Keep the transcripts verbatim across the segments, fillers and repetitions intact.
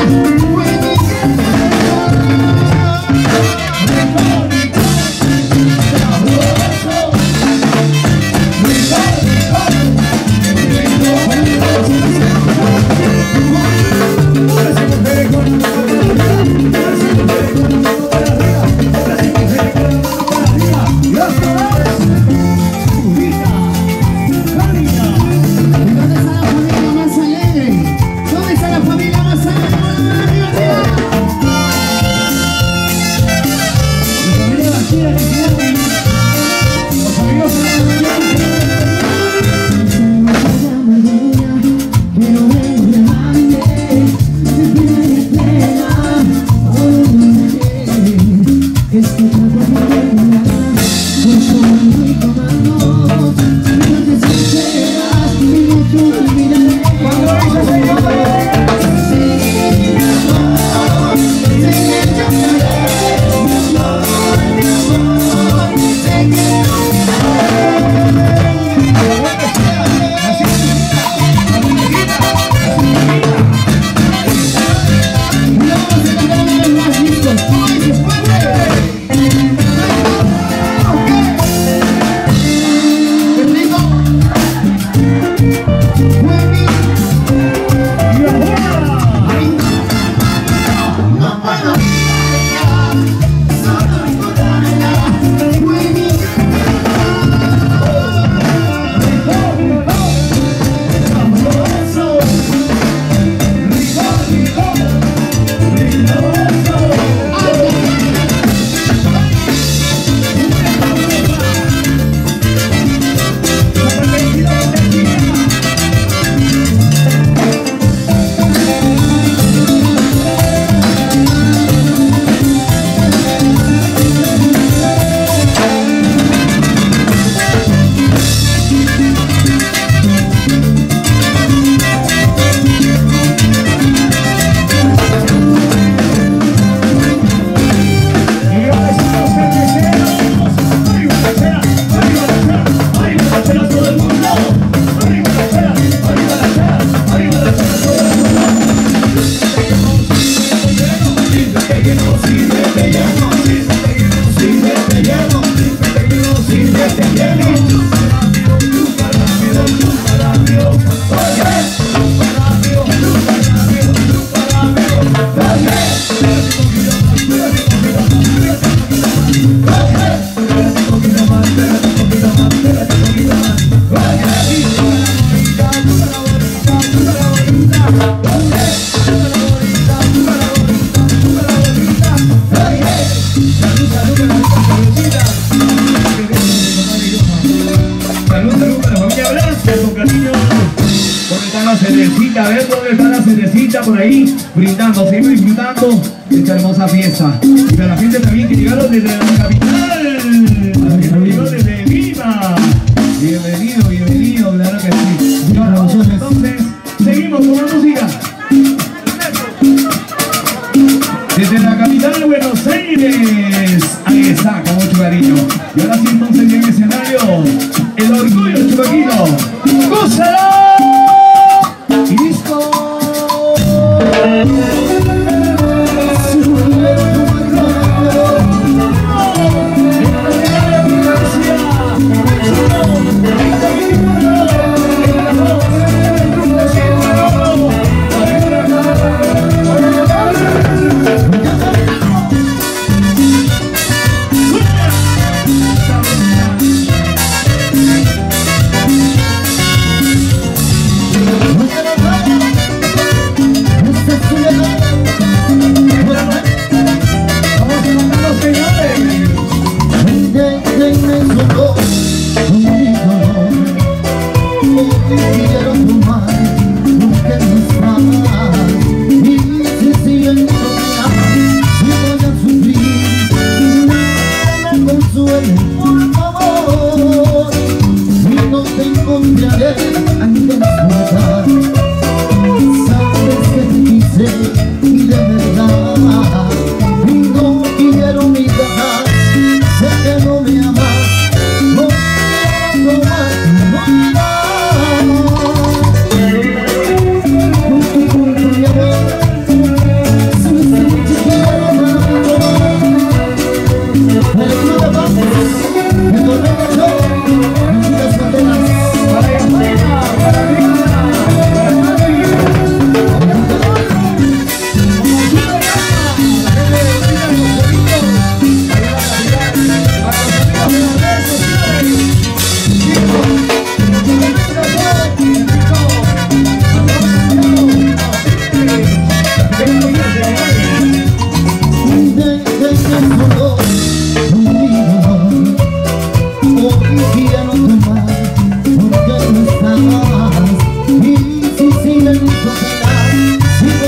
cervecita, a ver dónde está la cervecita por ahí, brindando, seguimos disfrutando de esta hermosa fiesta. Y para la gente también que llegaron desde la capital, a que llegaron desde Lima. Bienvenido, bienvenido, claro que sí. Y ahora nosotros entonces seguimos con la música. Desde la capital de Buenos Aires, ahí está, con mucho cariño. Y ahora sí entonces en el escenario, el orgullo chupaquino. ¡Gózalo! Y listo.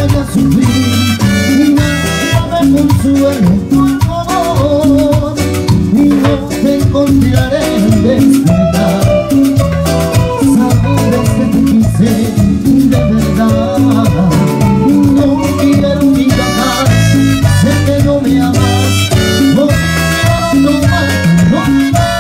haga sufrir y nada me consuele, por favor, y no te encontraré en despertar. Sabes que te quise de verdad, no quiero ni bajar, sé que no me amas, no quiero no más, no más.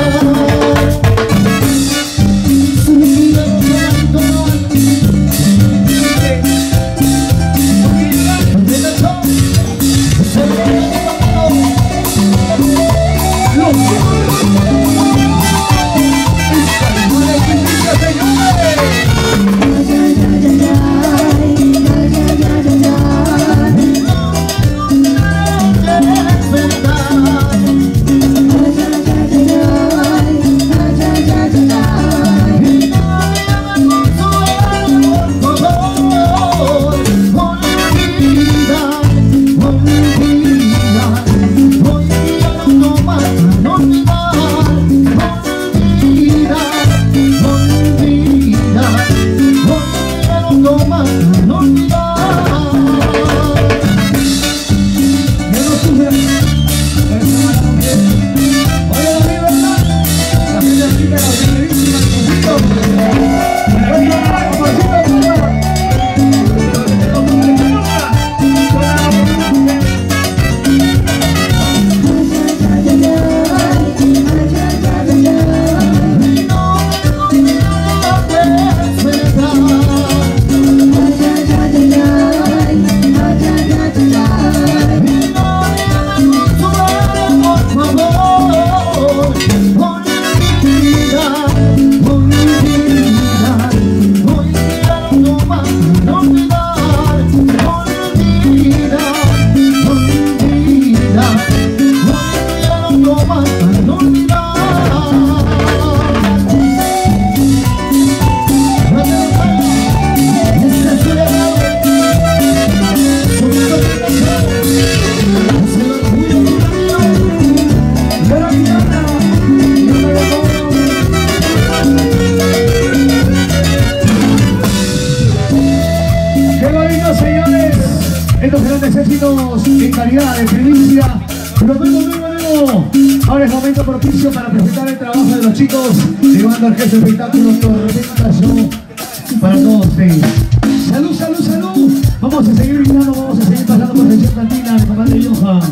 Estos grandes éxitos en calidad de primicia. Pero luego, luego, luego, ahora es momento propicio para presentar el trabajo de los chicos de Banda Orquesta Espectáculo Tormenta Show para todos ustedes. Salud, salud, salud. Vamos a seguir brindando, vamos a seguir pasando por sección cantina, mi compadre Johan.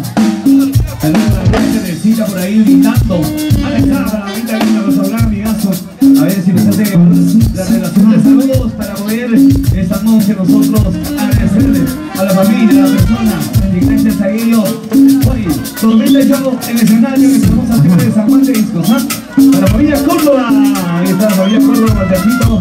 Salud a la gente de cita por ahí brindando. Alejandra, la vida linda, los hablar, amigazo. A ver si nos hace la relación de saludos para poder esta noche nosotros agradecerles a la familia, a la persona, y gracias a ellos, hoy, Tormenta Show en el escenario que estamos haciendo de San Juan de Discos, ¿ah? A la familia Córdoba, ahí está la familia Córdoba, Martecito.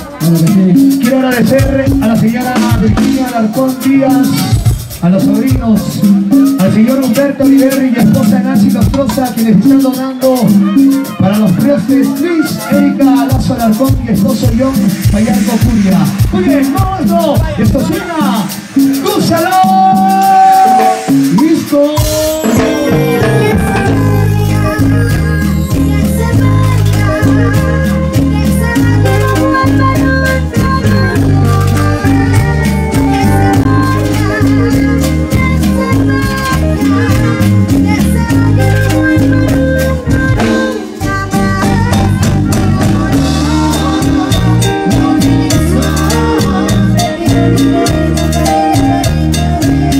Quiero agradecer a la señora Virginia Alarcón Díaz, a los sobrinos, al señor Humberto Oliverri y a esposa Nancy Nostroza, quienes están donando para los prestes Luis, Erika Lazo Alarcón y esposo John Payarco Curia. Muy bien, vamos, esto suena, ¡gózalo! ¡Listo! We'll be right back.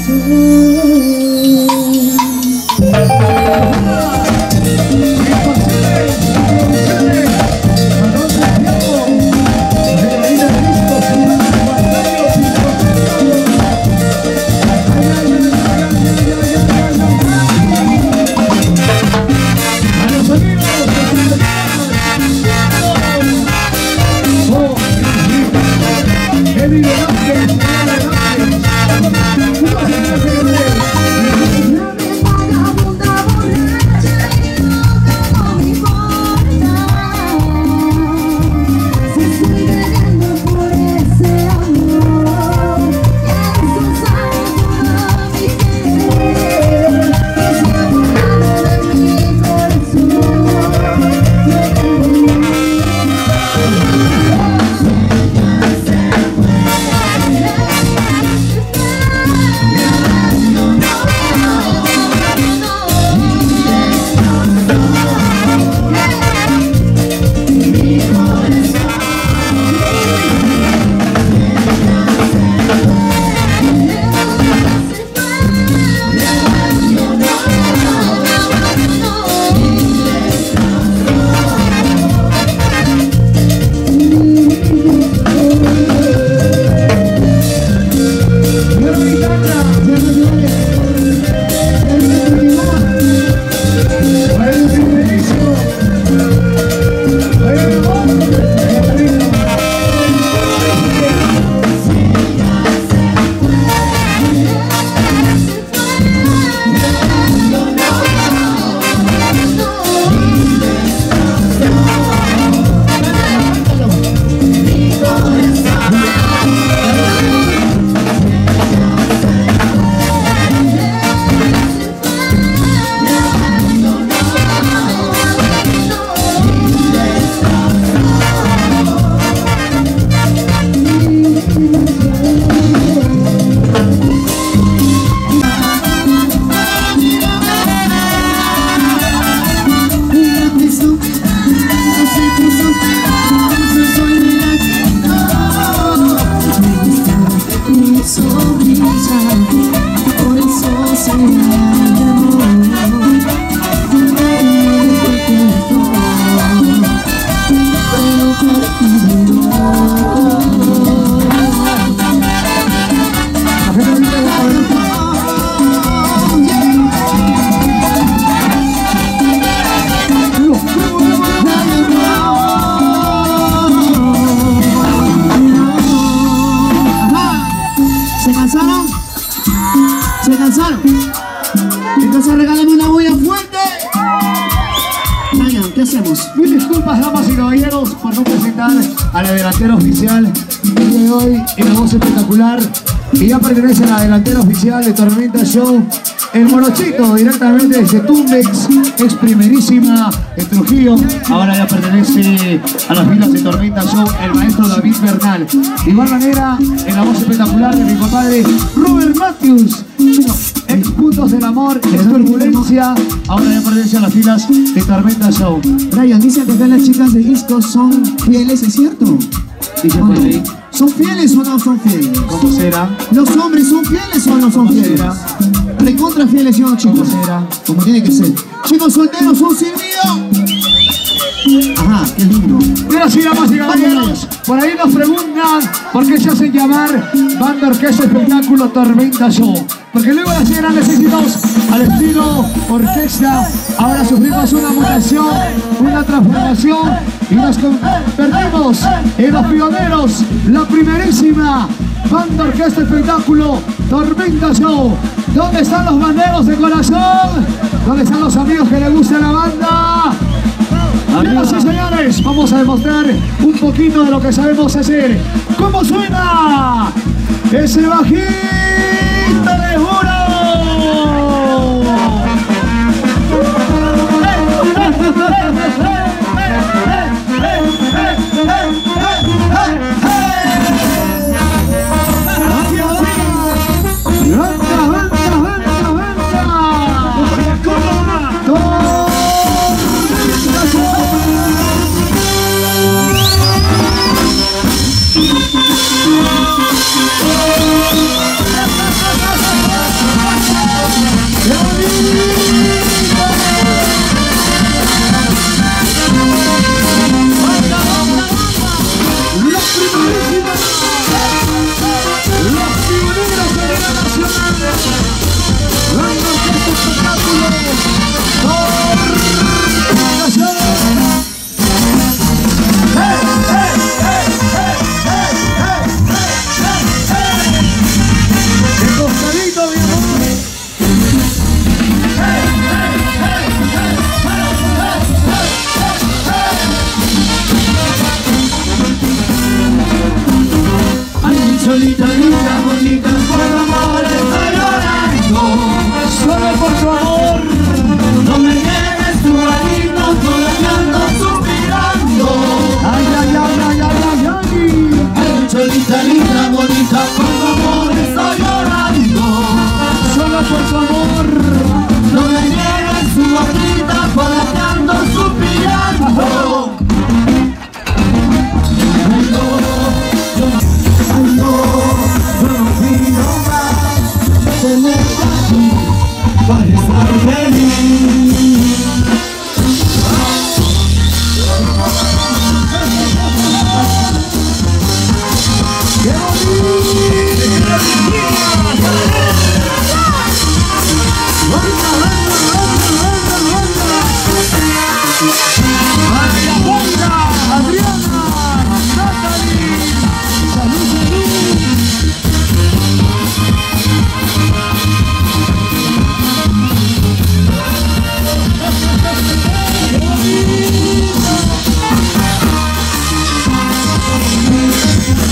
Entonces regálame una bulla fuerte. Brian, ¿qué hacemos? Mil disculpas, damas y caballeros, por no presentar a la delantera oficial el día de hoy en la voz espectacular. Y ya pertenece a la delantera oficial de Tormenta Show, el Morochito, directamente desde Tumbex, ex primerísima de Trujillo. Ahora ya pertenece a las filas de Tormenta Show, el maestro David Bernal. De igual manera, en la voz espectacular de mi compadre Robert Matthews, ex Puntos del Amor, ex Turbulencia. Ahora ya pertenece a las filas de Tormenta Show. Brian, dicen que acá las chicas de disco son fieles, ¿es cierto? Dice por ahí. ¿Son fieles o no son fieles? ¿Cómo será? ¿Los hombres son fieles o no son fieles? Será? ¿Recontra fieles, sí o no, chicos? ¿Cómo será? Como tiene que ser. Chicos solteros, ¿son silbido? Ajá, qué lindo. Gracias, damas y caballeros. Por ahí nos preguntan por qué se hacen llamar Banda Orquesta Espectáculo Tormenta Show. Porque luego de hacer grandes éxitos al estilo orquesta, ahora sufrimos una mutación, una transformación y nos convertimos en los pioneros, la primerísima Banda Orquesta Espectáculo Tormenta Show. ¿Dónde están los banderos de corazón? ¿Dónde están los amigos que les gusta la banda? Amigos y señores, vamos a demostrar un poquito de lo que sabemos hacer. ¿Cómo suena ese bajito de juro?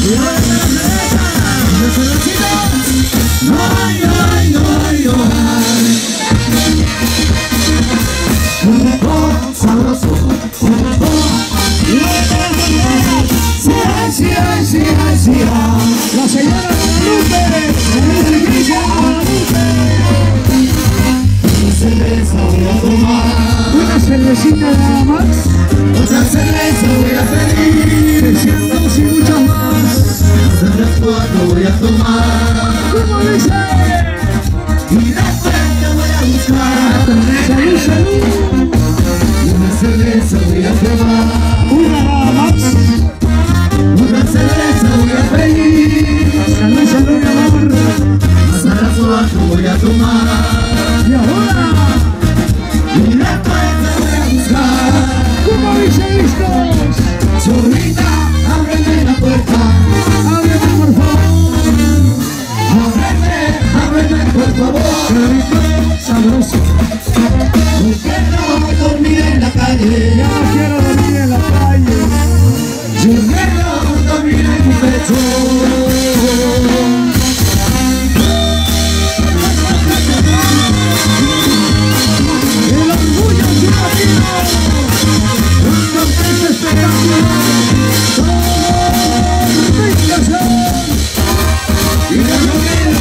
Ay, ay, ay, ay. Un poco sabroso, un poco. Sí, sí, sí, sí. La señora Guadalupe, la iglesia Guadalupe. Una cerveza voy a tomar. Una cervecita nada más. Otra cerveza voy a pedir. Deseando y muchas más. Hasta las cuatro voy a tomar. ¿Cómo dice? Y después te voy a buscar. Salud, salud. Una cerveza voy a tomar. Una nada más. Una cerveza voy a pedir. Salud, salud, mi amor. Hasta las cuatro voy a tomar. Y ahora, Y después te voy a buscar. ¿cómo dice listos? Chorrita, ábreme la puerta. Ábreme, por favor. Ábreme, ábreme, por favor. Qué rico, sabroso. No quiero dormir en la calle. Ya no quiero dormir en la calle. Yo quiero dormir en mi pecho. El orgullo latino. Un contexto espectacular. Tornicación. Y la novela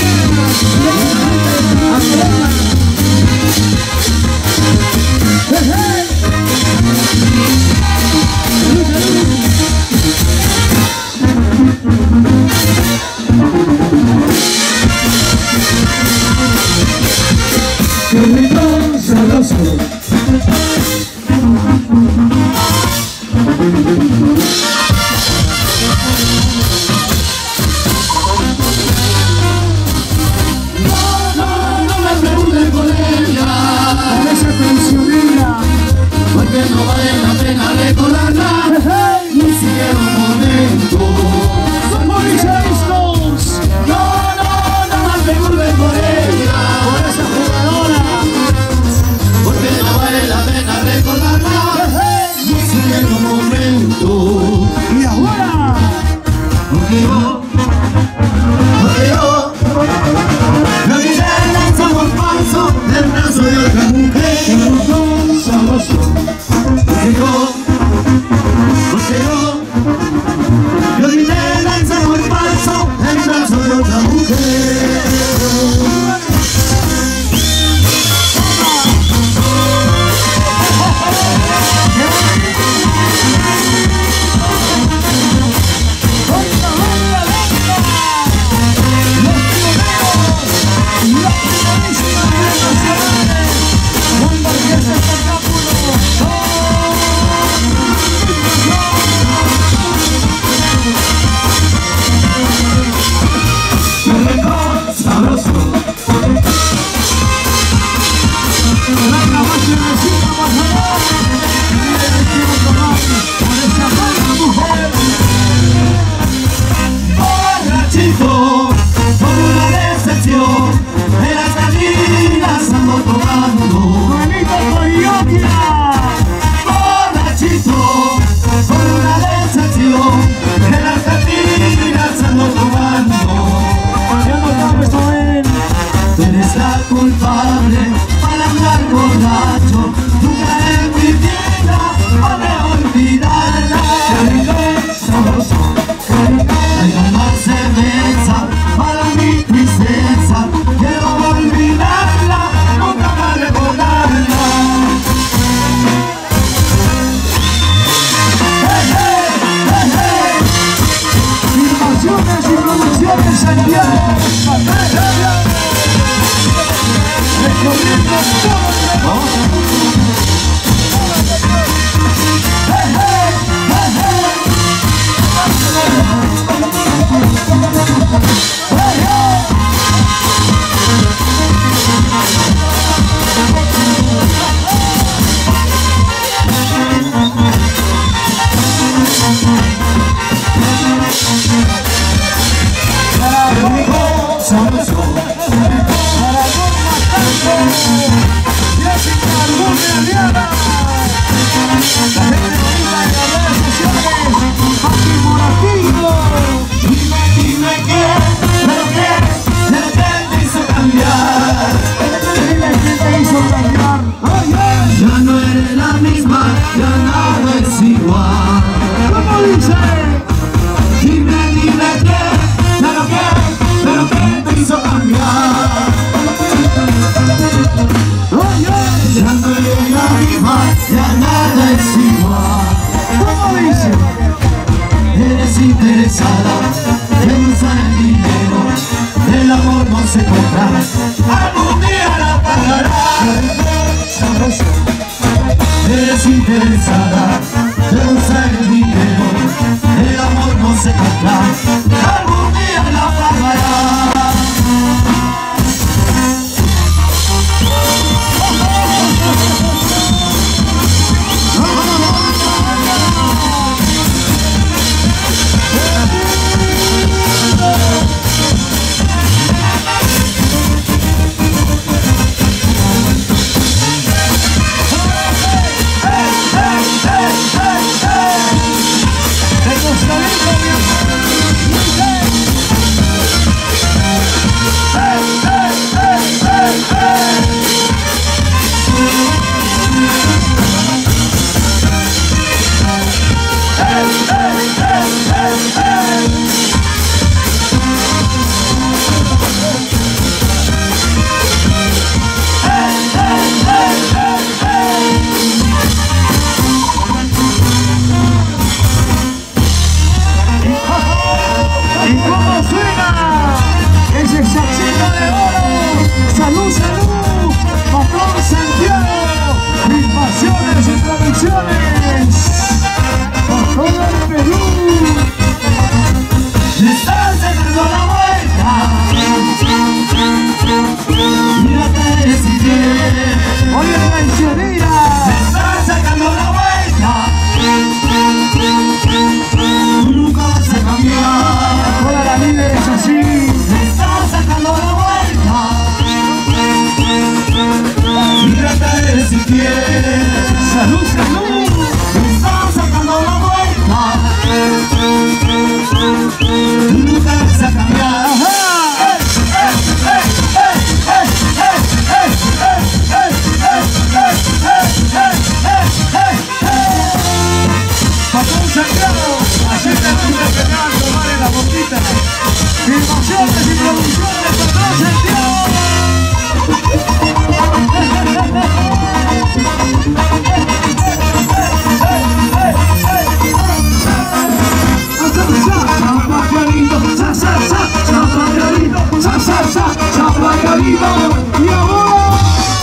¡Eh, eh! ¡Salud, salud! qué rico, sabroso. No, no, no me pregunten por ella, Con esa traicionera. porque no vale la pena recordarla, ¡Eh, eh! ni siquiera un momento. ¿Cómo dice listos? No, no, no me pregunten por ella, Por esa jugadora. porque no vale la pena recordarla, ¡Eh, eh! ni siquiera un momento. Y ahora, Porque yo, porque yo, la vida es amor falso, el brazo de otra mujer. rico, sabroso. Porque yo, porque yo, la vida es amor falso, el brazo de otra mujer. ¡Venga, venga, venga! Los pioneros, los finalistas internacionales, un marqués espectáculo. Qué rico, sabroso. Venga, más cervecita, por favor. Mire, quiero tomar por esa buena mujer. Borrachito, por una decepción, en las cantinas ando tomando. Juanito Coyoquia. Borrachito, por una decepción, en las cantinas ando tomando. Ya no sabes oír. Tú eres la culpable para andar borracho, nunca en mi vida podré olvidarla. Qué rico, sabroso, traigan más cerveza para mi tristeza, quiero olvidarla, nunca más recordarla. Hey, hey, hey, hey. Filmaciones y producciones Santiago. Recorriendo todo el mundo. Hey, hey, hey, hey. Hey, hey. Sabroso. Para Norma Campos, Jessica Luna Aliana, la gente bonita de las redes sociales, Mati Moratino. desinteresada, te usan el dinero, el amor no se compra, algún día la pagarás. Sabroso. Desinteresada, te usan el dinero, el amor no se compra, algún día la pagarás. ¡Salud, salud! Estás sacando la vuelta, nunca vas a cambiar. Patrón Santiago, así te gusta que me van a tomar en la boquita. Filmaciones y producciones, Patrón Santiago. Y ahora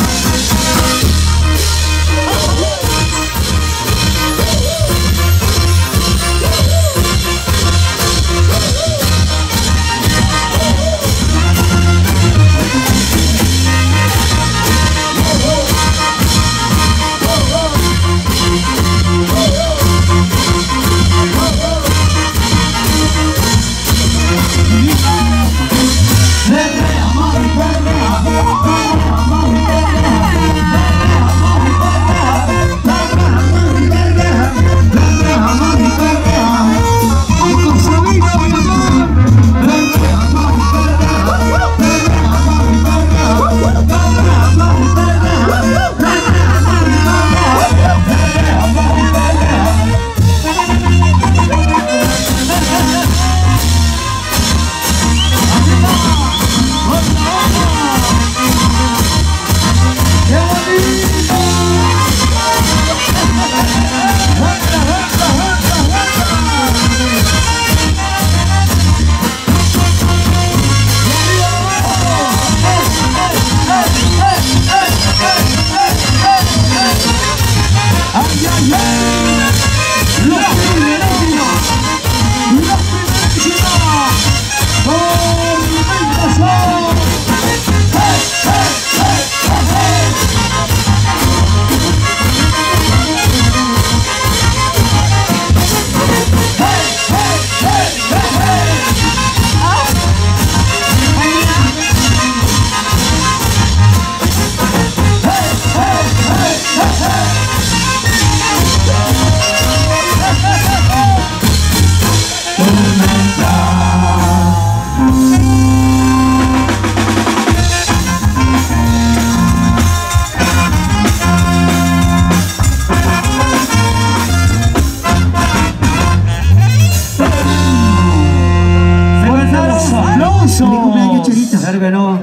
Claro que no.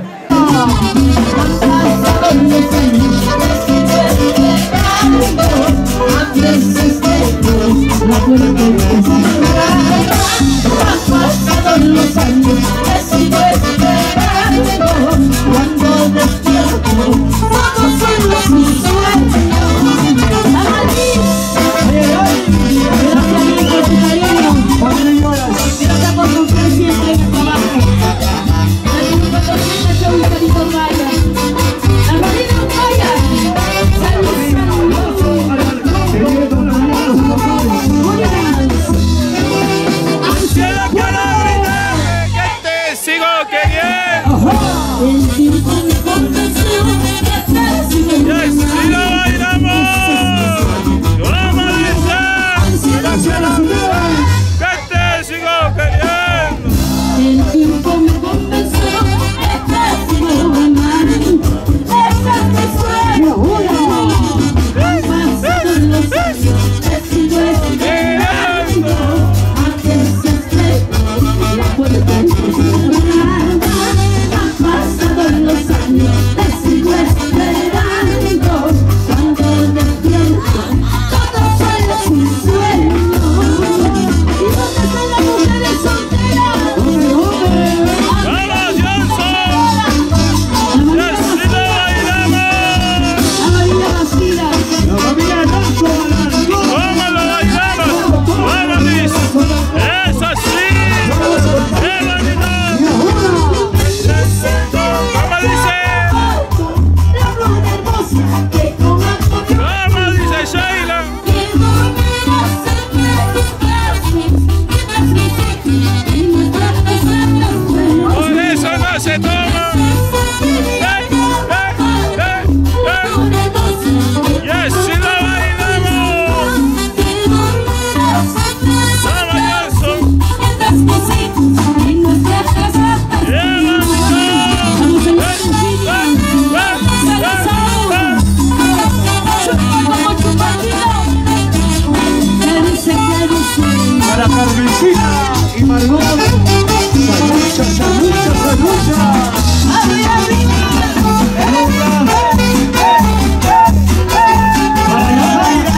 Antes la puerta han pasado los años, he sido esperando, cuando despierto, todos son los mis sueños. Gracias bien por tu cariño, gracias por confiar siempre en el trabajo. Gracias por patrocinar show y Carito Raya. ¡La Marina Raya! ¡Salud, el tiempo me convenció que te sigo ¡Y así lo bailamos! ¡Vamos, dice! ¡Que te sigo queriendo! El tiempo me convenció que te sigo amando. Ese es mi sueño. Han pasado los años, te sigo esperando. Antes se estrelló la puerta en tu cerrada. Han pasado los años, te sigo esperando. Cuando despierto, todos son los mis sueños. ¿Y dónde están las mujeres solteras? ¡Vamos, Johnson! ¡Y así lo bailamos! La María Bastida. ¿Cómo lo bailamos? ¡Vamos, Liz! ¡Es así! ¡Qué bonito! ¿Cómo dice? La flor hermosa que con amor ¿Cómo dice Sheila? que dormirás entre tus brazos, mientras mis hijos y nuestras pesadas fueron. Por eso no se toma. ¡Eh, eh, eh, eh! ¡Y así lo bailamos! Que dormirás entre ¡Vamos, Johnson! mientras mis hijos y nuestras pesadas ¡Qué bonito! Vamos a ir sencilla. Como chupatino. Que dice, que dice. Para Carmencita y Margot. Salucha, salucha, salucha. Arriba, arriba. Para Yajaira,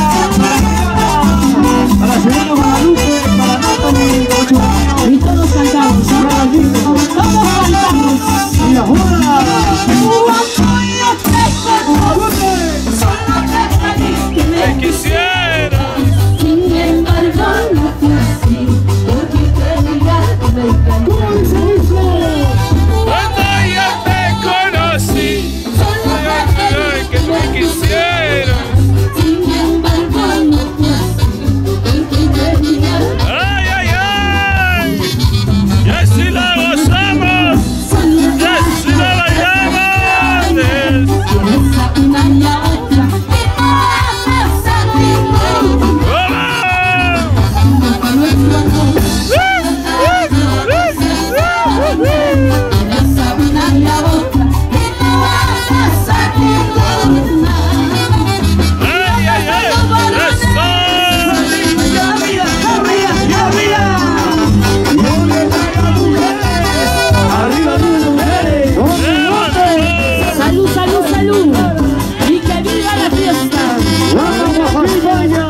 para Severo Guadalupe, para Natalie, ocho años. Y todos cantamos, ¿ah? Todos cantamos. Y ahora. Cuando yo te conozco, solo te pedí que ¡Te me quisiera! sin embargo no fue así, porque quería que me encantara. Cuando yo te conocí, Solo te ay, pedí que me quisiera. sin embargo no fue así, porque quería ¡Ay, ay, ay! ¡Y así la gozamos! solo ¡Y te así la bailamos! esa una y la otra, y no haces a ninguno. ¡Vamos! Nuestro amor, esa una y la otra, y no haces a ninguna. ¡Ay, ay, ay! ¡Eso! Arriba, mujeres. ¡Qué bonito! Salud, salud, salud. Y que viva la fiesta. Vamos, España.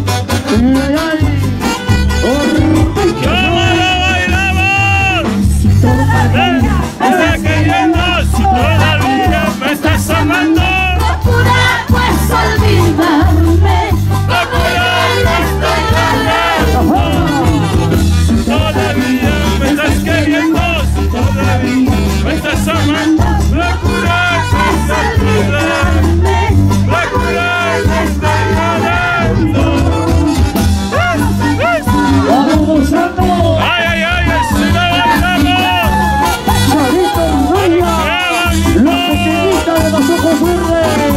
¿Cómo lo bailamos? Me está queriendo, si todavía me estás amando. Procura pues olvidarme. Procura no estoy si todavía me estás queriendo, si todavía me estás amando. Procura no estoy olvidarme. Procura no estoy amando. Vamos gozando. ¡Ay, ay, ay! ¡Así lo bailamos! Chavito Raya. ¡Qué La bonito! pequeñita de los ojos verdes.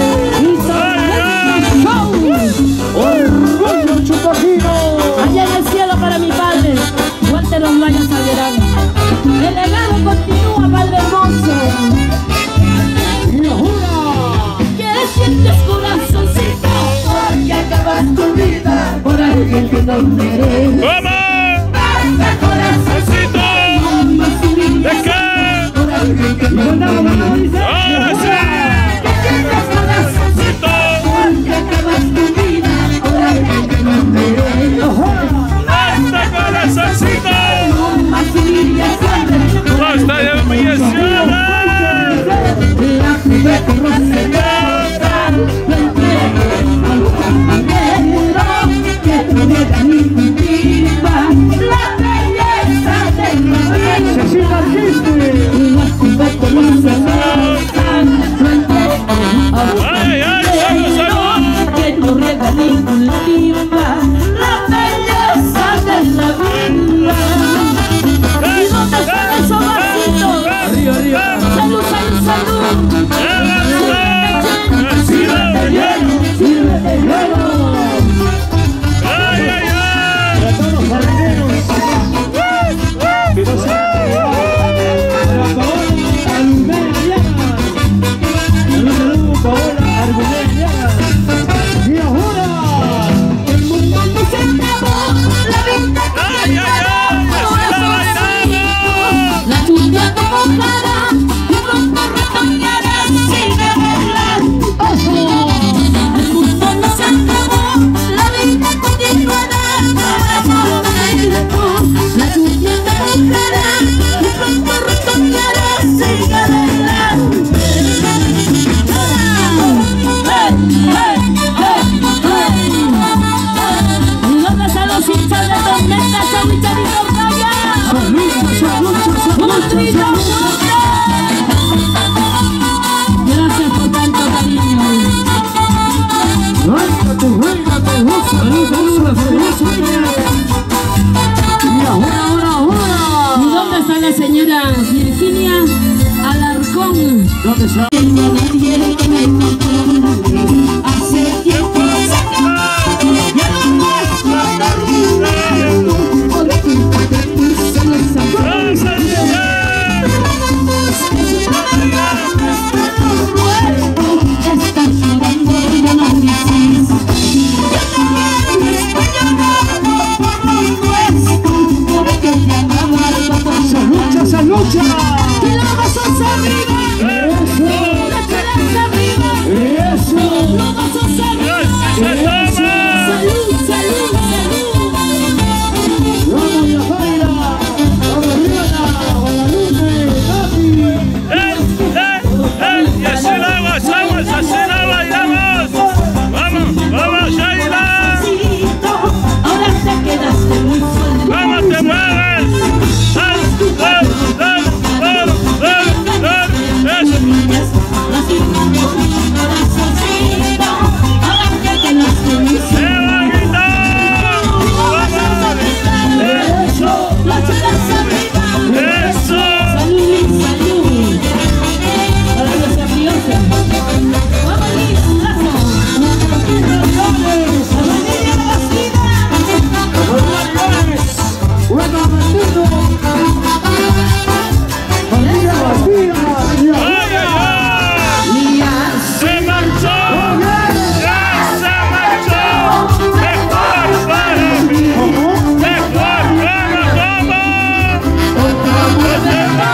Orgullo Chupacino. Allá en el cielo para mi padre, Walter Osvaldo Salguerán. El legado continúa, Padre hermoso. Y ahora. ¿Qué sientes, corazoncito? Porque acabas tu vida por alguien que no merece. ¿Cómo? Basta, corazoncito. Más tu vida ¿De qué? por alguien que no merece. ¡Ahora sí! ¿Qué sientes, corazoncito? Porque acabas tu vida por alguien que no merece. Ay, ay, salud, salud. Que no riega ningún timba, la belleza de la vida. ¿Y dónde están esos vasitos? Arriba, arriba. Salud, salud, salud. Sírvete lleno, Sírvete lleno. ay, ay, ay. Para todos los jardineros. Que no se para Paola Argumeña. Salud, salud, Paola Argumeña. Y ahora. El mundo no se acabó, la vida Ay, ay, ay, así la bailamos. la lluvia te mojará y pronto retoñará sin verla. ¡Ojo! El mundo no se acabó, la vida continuará. La lluvia te mojará y pronto retoñará sin verla. ¿Y dónde están los hinchas de Tormenta, Chahuicha y Torcaya? Gracias por tanto cariño. Salud, salud, salud. Y ahora, ahora, ahora. ¿Y dónde está la señora Virginia Alarcón? ¿Dónde está? Tengo nadie que me controle. Hace tiempo se acabó. Ya no más matarme. Por culpa de tus celos amores. Estás llorando y ya no dices. Ya no quieres llorar por nuestro. Porque te amaba el papá. ¡Lucha, esa lucha! Y los brazos arriba. La esperanza arriba. ¡Eso! Los brazos arriba. Salud, salud, salud. ¡Vamos, Yajaira! ¡Vamos, Rihanna! ¡Guadalupe! ¡Tati! ¡Eh, eh, eh! Y así la gozamos, así la bailamos. Vamos, vamos, Shaila. Ahora te quedaste muy solo. ¿Cómo te mueves? ¡Sal, sal, sal, sal, sal, sal! ¡Eso! Así como mi corazoncito. Ahora te quedaste muy ¡Se solo. va a gritar! ¡Vamos! ¡Eso! La esperanza arriba. ¡Eso! Salud, salud. Para que se apriose. Vamos, Liz, un lazo. La familia Bastida. ¡Bueno, bendito! ¡Familia Bastida! ¡Ay, ay, ay! ¡Se marchó! ¡Ya se marchó! ¡Mejor para mí! ¡Mejor para cómo! ¡Otra vuelta!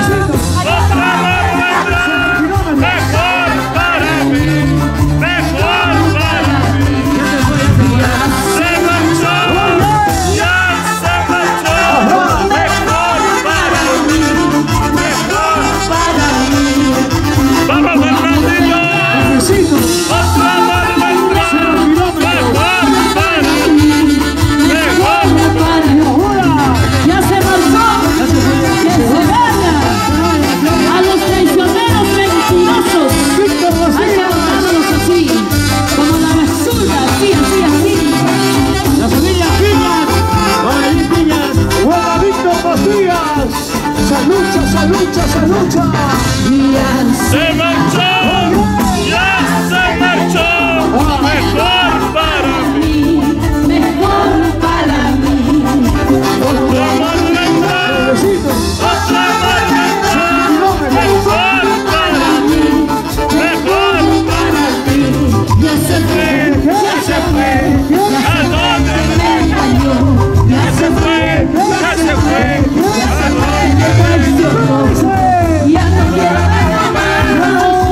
¡Mejor para mí! ¡Mejor para mí! ¡Se marchó! ¡Ya se marchó! ¡Mejor para mí! ¡Mejor para mí! ¡Vamos, Fernandillo! ¡Otra vuelta! ¡Mejor para mí! ¡Mejor! Ya se marchó. Que se vaya. A los traicioneros mentirosos. Hay que botarlos así. Como la basura. Así, así, así. ¡La familia Piñas! ¡Vamos ahí, Piñas! ¡Buena Víctor Pastillas! ¡Salucha, salucha, salucha! ¡Se marchó! ¡Ya se marchó! ¡Mejor para mí! Mejor para mí. ¡Otra monumental! ¡Otra monumental! ¡Mejor para mí! ¡Mejor para mí! Ya se fue. ¡Ya se fue! ¿A dónde me cayó? ¡Ya se fue! ¡Ya se fue! ¿A dónde me cayó? Ya no quiero nada más.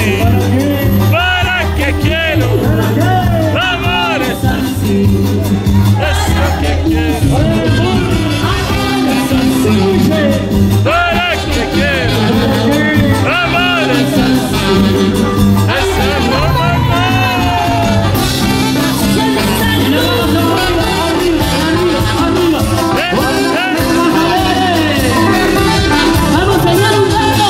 así. ¿Para qué quiero? Amor es así. Es lo que quiero. Es así. ¿Para qué quiero? Amor es así. Es el amor. Vamos a dar un rato,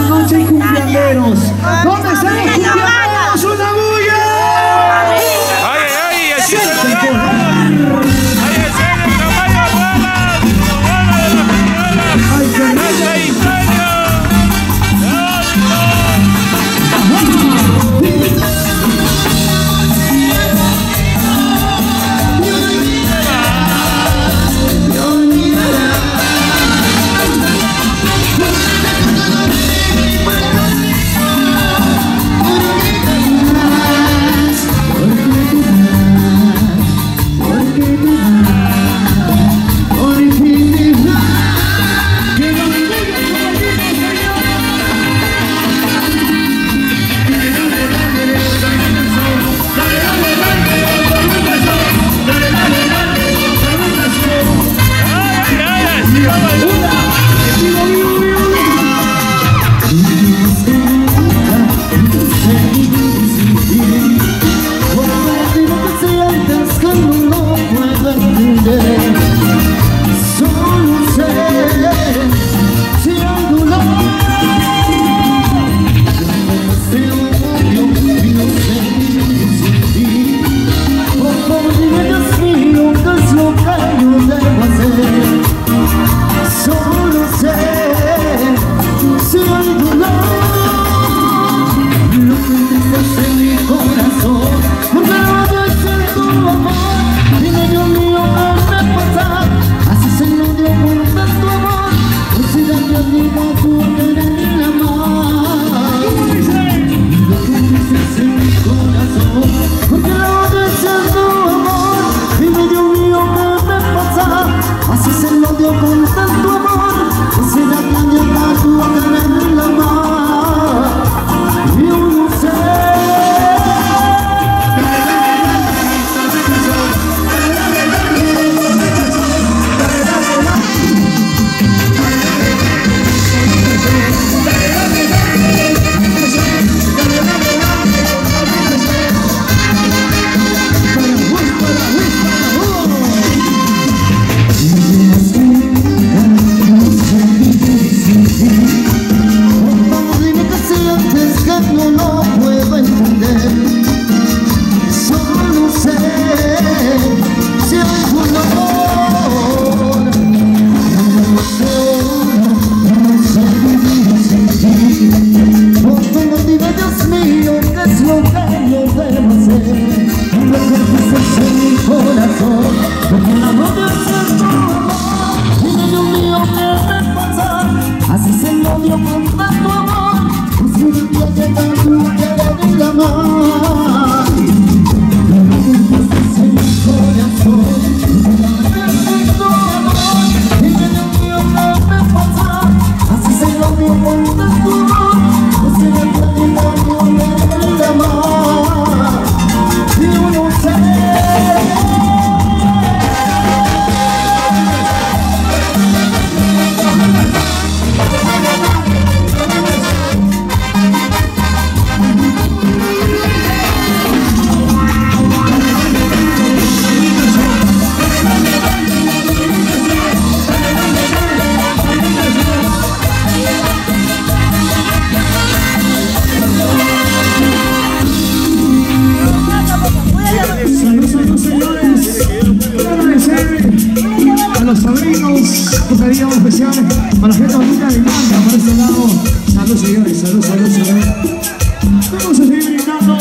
esta noche hay cumbianderos. ¿Dónde están los cumbianderos? ¡Una bulla! ¡Ay, ay! ¡Así se lo dejo! ¡Ay, ese es el caballo Wallace! ¡Wallace de la Peñuela! ¡Ay, qué rico! ¡Ese ingenio! Para la gente bonita de Manta, por este lado. Salud, señores, salud, salud, salud. Vamos a seguir brindando.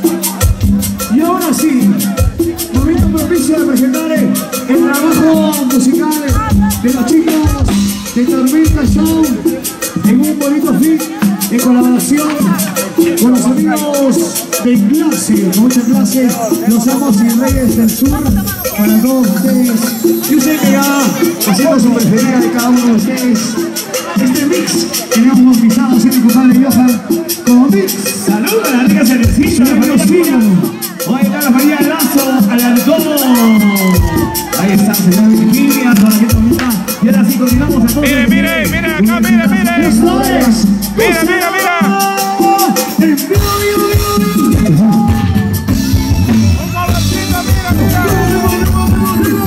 Y ahora sí, momento propicio de presentar el trabajo musical de los chicos de Tormenta Show en un bonito fit de colaboración con los amigos de clase, con mucha clase, los amos y reyes del sur, para todos ustedes. Yo sé que ya haciendo su preferida de cada uno de ustedes, este mix tenemos bautizado así mi compadre Johan como mix. Salud a la rica cervecilla, Los finos. hoy está la María Lazo, al Antón. Ahí está, señora Virginia, para la gente bonita. Y ahora sí continuamos a todos. Mire, mire, mire acá, mire, mire. Esto es. Mira, mira, mira. El vivo, vivo, vivo, vivo. Un momentito, mira, mira.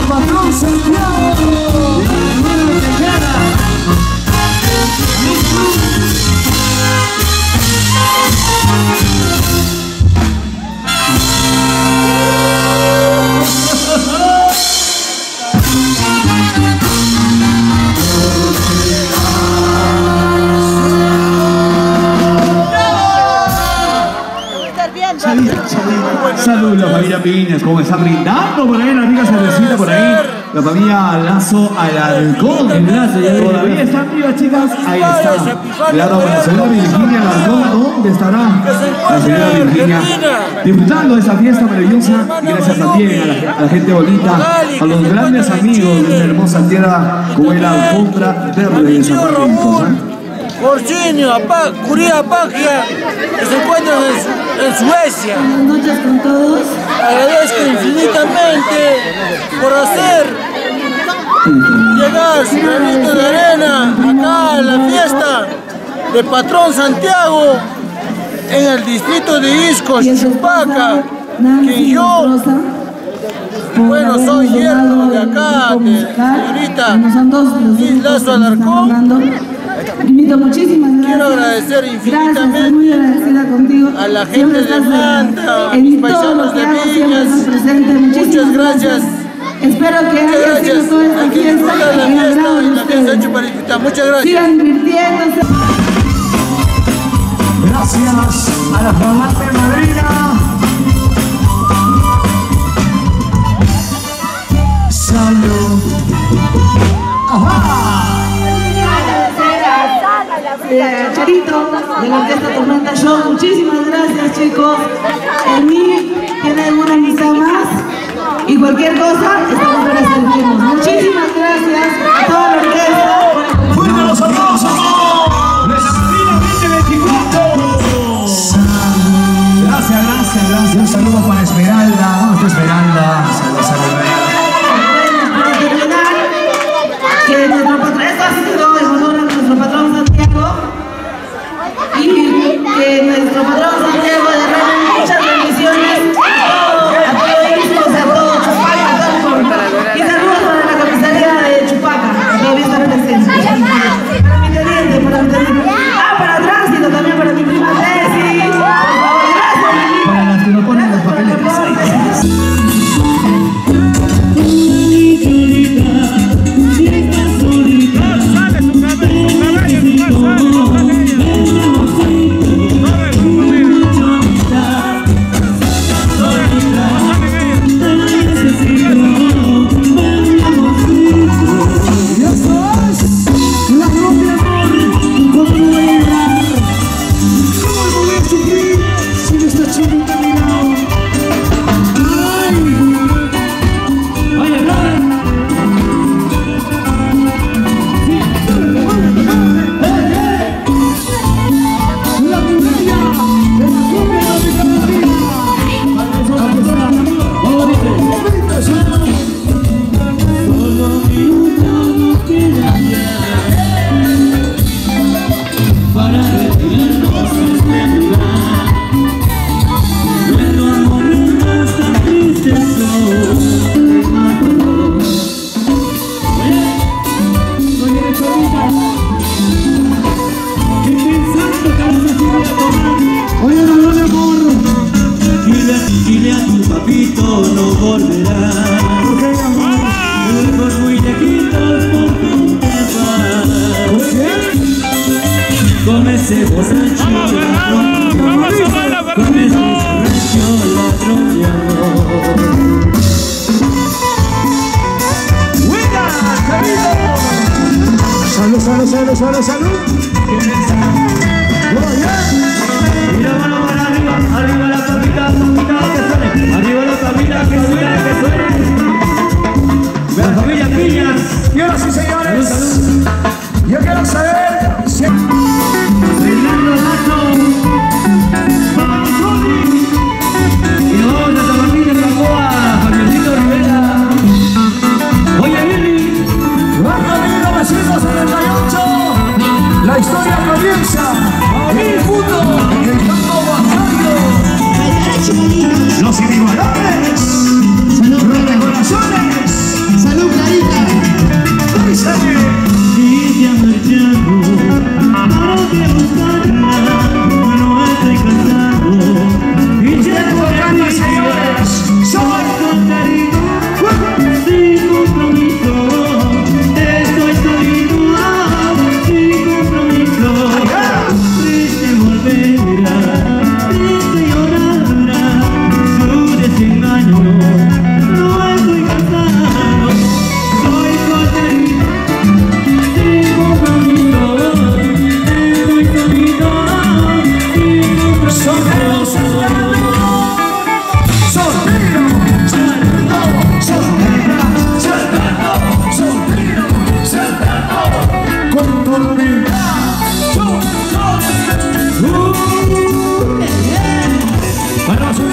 patrón Santiago. Saludos la familia Piñas, como está brindando por ahí la rica cervecita por ahí. La familia Lazo Alarcón. Todavía están vivas, chicas. Ahí está. Claro, para la señora Virginia Alarcón, ¿dónde estará la señora Virginia? Disfrutando de esa fiesta maravillosa. Gracias también a la, a la gente bonita, a los grandes amigos de esta hermosa tierra como es la alfombra verde de San Martín. Porcinio, Curía Apagia, que se encuentran en, en Suecia. Buenas noches con todos. Agradezco infinitamente por hacer llegar su granito de arena acá a la fiesta de Patrón Santiago en el distrito de Ixcos, Chupaca, que yo, bueno, soy yerno de acá, de señorita Lazo Alarcón. Invito, muchísimas gracias. Quiero agradecer infinitamente gracias, muy agradecida contigo. A la gente de Manta, a mis paisanos de Villas. Muchas gracias. Espero que haya sido toda esta fiesta la en fiesta agrado de y la que se ha ustedes. hecho para disfrutar. Muchas gracias. Sigan divirtiéndose. Gracias a la flamante madrina. Salud. Ajá. Eh, Charito, de la Orquesta Tormenta Show, muchísimas gracias, chicos. El mí tiene alguna amistad más y cualquier cosa estamos para servirnos. Muchísimas gracias a toda la orquesta. ¡Fuerte los aplausos! ¡De la Madrina veinte veinticuatro! Gracias, gracias, gracias. Un saludo para Esmeralda. ¿Dónde está Esmeralda? Saludos a Esmeralda. Para terminar, que nuestro patrón, esto ha sido en honor a nuestro patrón Santiago y que nuestro patrón Santiago derrame muchas bendiciones a todo Ixcos, a todo Chupaca, a todo Puebla. Y saludos para la comisaría de Chupaca, que todavía está presente. Para mi teniente, para mi teniente. Ah, para tránsito también, para mi prima Tessy. Por favor, gracias, mi niña. Para las que no ponen los papeles. Salud, salud, salud, salud, salud. Muy bien. Mira, mano para arriba, arriba la tapita, tapita que suene. Arriba la tapita que suene, que suene. De la familia Piñas. Señoras y señores, yo quiero saber si... Fernando Lazo. Y nos vamos a San Martín de Gamboa, Javiercito Rivera. Oye, Billy. mil novecientos setenta y ocho, la historia comienza en el mundo del campo bancario. Los inigualables, rompecorazones,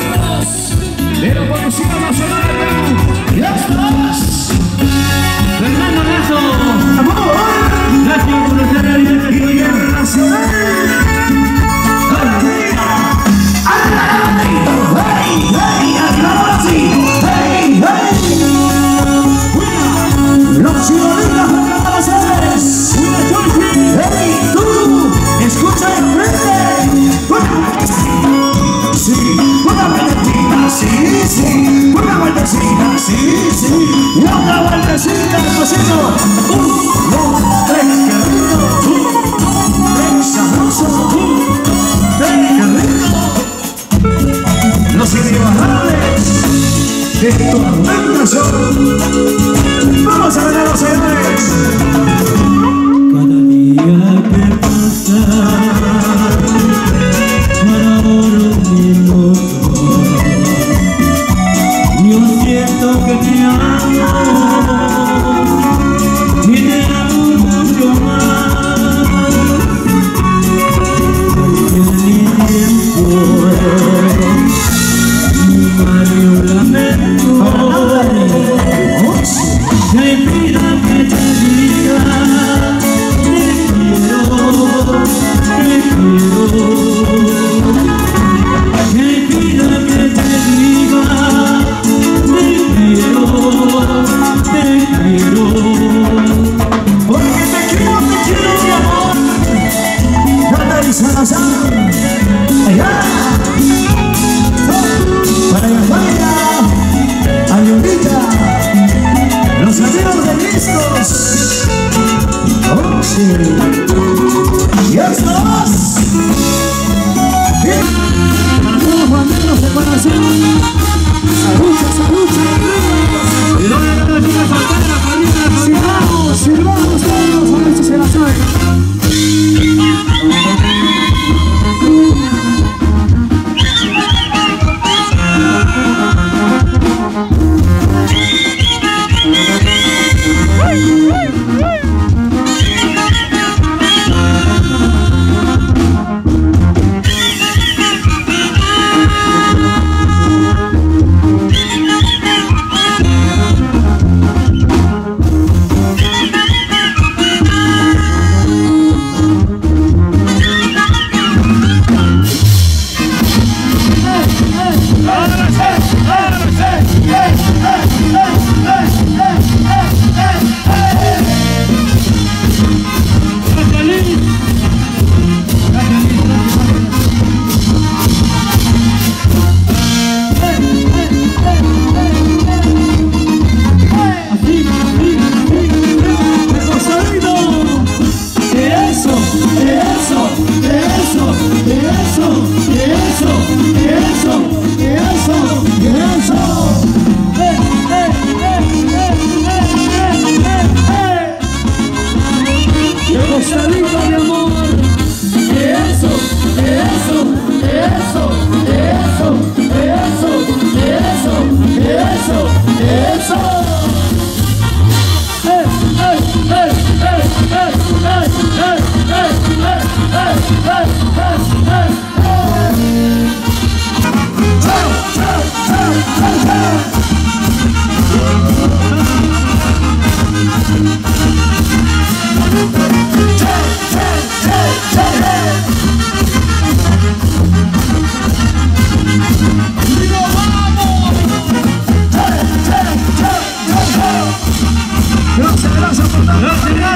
de los conocidos nacionales. ¡Ya estás! Fernando Lazo, gracias por estar en el equipo nacional. Los chivolitos van a hacer. ¡Hey, tú! ¡Escucha el frente! Sí, una vueltecita, sí, sí. Una vueltecita, sí, sí. Y otra vueltecita, cosito. Un, dos, tres, qué rico. Un, tres, sabroso. Un, tres, qué rico. Los irrebajables de Tormenta son. Vamos a ver a los señores. Cada día que pasa, para ahora mismo, yo siento que te amo y te amo mucho más. En mi tiempo, mi Mario lamento. Te pido que te diga, te quiero, te quiero. Te pido que te diga, te quiero, te quiero. Porque te quiero, te quiero, mi amor. Nada y Salazar. Allá. Para allá, para allá. Ayudita. Los amigos de discos. Oh, sí. ¡Ya estás! Bien. Los amigos de corazón. Salucha, salucha. Y luego la chica soltera, Juanita, Sirvamos, sirvamos todos. A ver si se la saben. Gracias, gracias por tanto.